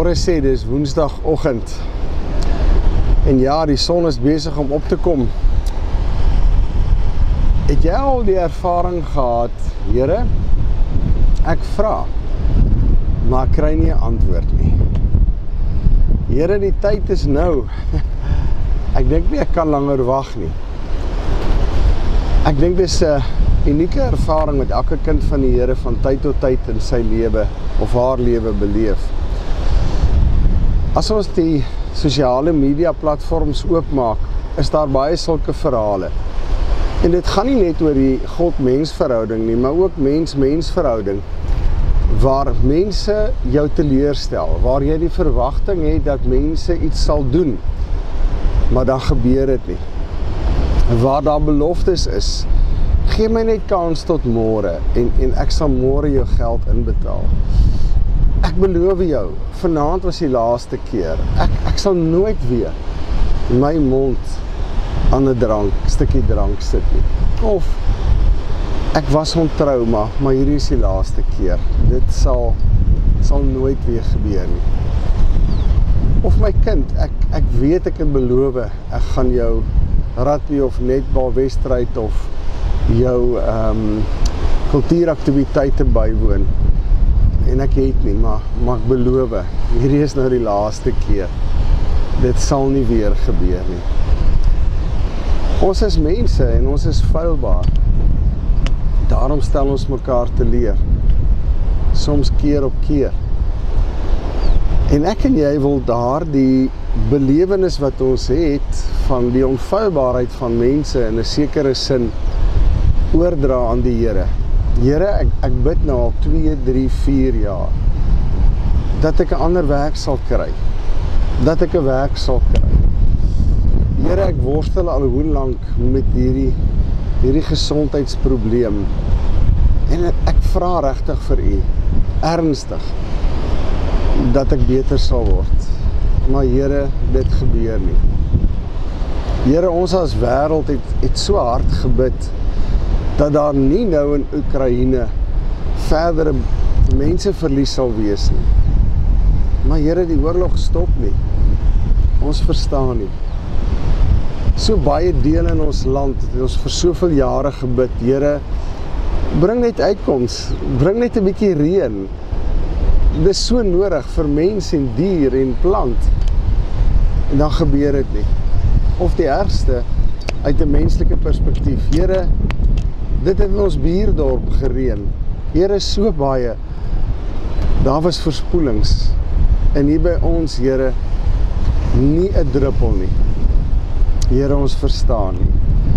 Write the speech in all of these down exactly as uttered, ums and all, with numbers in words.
Môre sê, dis woensdagoggend. En ja, die son is besig om op te kom. Het jy al die ervaring gehad, Here, ek vra, maar ek kry nie 'n antwoord nie. Here, die tyd is nou. Ek dink nie ek kan langer wag nie. Ek dink dis 'n unieke ervaring met elke kind van die Here van tyd tot tyd in sy lewe of haar lewe beleef. As ons die sosiale media platforms oopmaak, is daar baie sulke verhale. En dit gaan nie net oor die God-mens verhouding nie, maar ook mens-mens verhouding, waar mense jou teleurstel, waar jy die verwagting het dat mense iets sal doen, maar dan gebeur dit nie. Waar daar beloftes is, gee my net kans tot môre, en, en ek sal môre jou geld inbetaal. Ek beloof jou, vanaand was die laaste keer, ek, ek sal nooit weer my mond aan 'n drank, stukkie drank sit nie. Of, ek was ontrou, maar, maar hierdie is die laaste keer. Dit sal, sal nooit weer gebeur nie. Of my kind, ek, ek weet ek het beloof, ek gaan jou rugby of netbal wedstryd of jou um, kultuuraktiwiteite bywoon. En ek het nie, maar, maar ek beloof, hierdie is nou die laaste keer. Dit sal nie weer gebeur nie. Ons is mense en ons is feilbaar. Daarom stel ons mekaar te leer. Soms keer op keer. En ek en jy wil daar die belewenis wat ons het van die onfeilbaarheid van mense in 'n sekere sin oordra aan die Here. Here, ek, ek bid nou al twee, drie, vier jaar dat ek 'n ander werk sal kry. Dat ek 'n werk sal kry. Here, ek worstel al hoe lank met hierdie hierdie gesondheidsprobleem. En ek vra regtig vir U, ernstig, dat ek beter sal word. Maar Here, dit gebeur nie. Here, ons as wêreld het, het so hard gebid, dat daar nie nou in Oekraïne verdere menseverlies sal wees nie. Maar Here, die oorlog stop nie. Ons verstaan nie. So baie deel in ons land, het ons vir soveel jare gebid, Here, bring net uitkoms, bring net 'n bietjie reën. Dit is so nodig vir mens en dier en plant. En dan gebeur dit nie. Of die ergste, uit 'n menslike perspektief, Here, dit het in ons buurdorp gereën. Here, so baie. Daar was verspoelings. En hier by ons, Here, nie 'n druppel nie. Here, ons verstaan nie.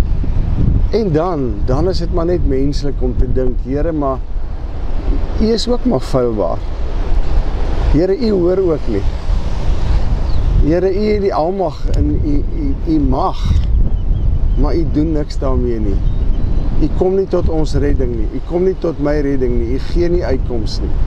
En dan, dan is dit maar net menslik om te dink, Here, maar U is ook maar feilbaar. Here, U hoor ook nie. Here, U het die almag en U, U, U mag, maar U doen niks daarmee nie. U kom nie tot ons redding nie, U kom nie tot my redding nie, U gee nie uitkoms nie.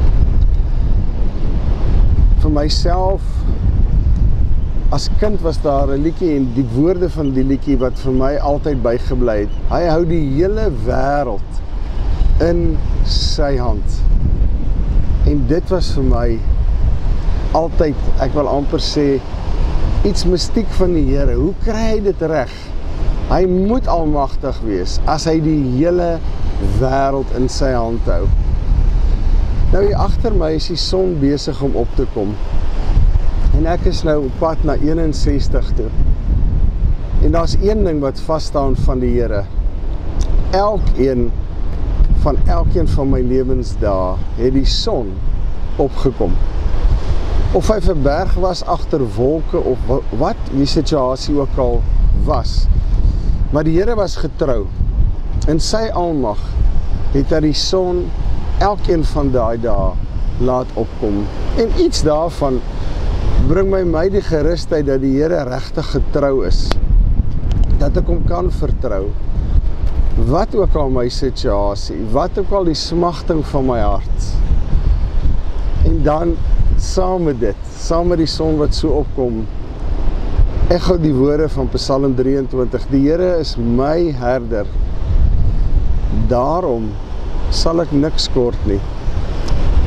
Vir myself, as kind was daar 'n liedjie en die woorde van die liedjie wat vir my altyd bygebly het. Hy hou die hele wêreld in sy hand. En dit was vir my altyd, ek wil amper sê, iets mystiek van die Here. Hoe kry hy dit reg? Hy moet almagtig wees as hy die hele wêreld in sy hand hou. Nou hier agter my is die son besig om op te kom. En ek is nou op pad na eenensestig toe. En daar's een ding wat vasstaan van die Here. Elkeen van elkeen van my lewensdae het die son opgekom. Of hy verberg was agter wolke of wat die situasie ook al was. Maar die Here was getrou. In sy almag het hy die son elkeen van daai dae laat opkom. En iets daarvan bring my my die gerusheid dat die Here regtig getrou is. Dat ek hom kan vertrou. Wat ook al my situasie, wat ook al die smagting van my hart. En dan saam met dit, saam met die son wat so opkom, ek gou die woorde van Psalm drieëntwintig, die Here is my herder. Daarom sal ek niks kort nie.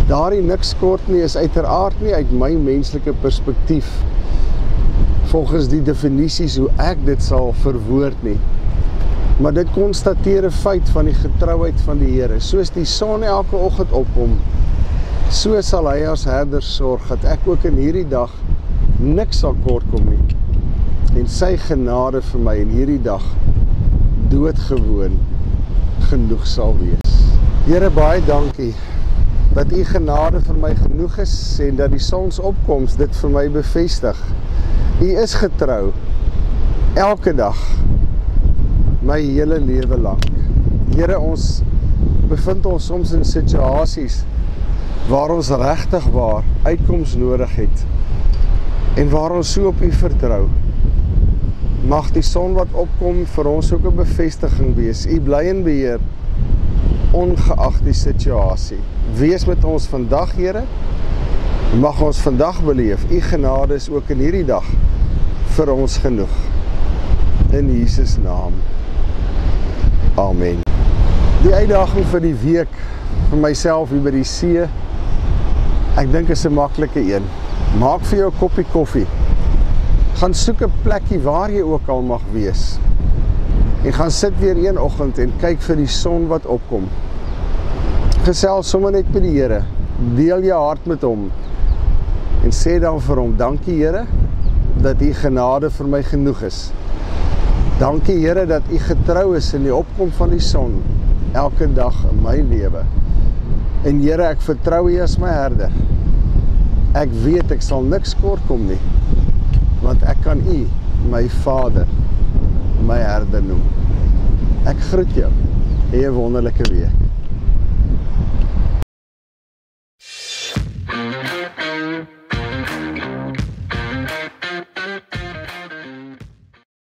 Daardie niks kort nie is uiteraard nie uit my menslike perspektief, volgens die definisies hoe ek dit sal verwoord nie. Maar dit konstateer 'n feit van die getrouheid van die Here. Soos die son elke oggend opkom, so sal hy as herder sorg, dat ek ook in hierdie dag niks sal kort kom nie. En sy genade vir my in hierdie dag doodgewoon genoeg sal wees. Here, baie dankie dat u genade vir my genoeg is en dat die sonsopkoms dit vir my bevestig. U is getrou elke dag, my hele lewe lang. Here, ons bevind ons soms in situasies waar ons regtig waar uitkoms nodig het en waar ons so op u vertrou. Mag die son wat opkom vir ons ook 'n bevestiging wees. U bly in beheer, ongeag die situasie. Wees met ons vandag, Here. Mag ons vandag beleef, u genade is ook in hierdie dag vir ons genoeg. In Jesus naam. Amen. Die uitdaging vir die week, vir myself hier by die see, ek dink is 'n maklike een. Maak vir jou 'n koppie koffie. Gaan soek 'n plekkie waar jy ook al mag wees. En gaan sit weer een oggend en kyk vir die son wat opkom. Gesels sommer net met die Here. Deel jou hart met hom. En sê dan vir hom, dankie Here, dat u genade vir my genoeg is. Dankie Here, dat u getrou is in die opkom van die son, elke dag in my lewe. En Here, ek vertrou u as my herder. Ek weet ek sal niks kort kom nie, want ek kan u, my Vader, my herder noem. Ek groet jou. Hê 'n wonderlike week.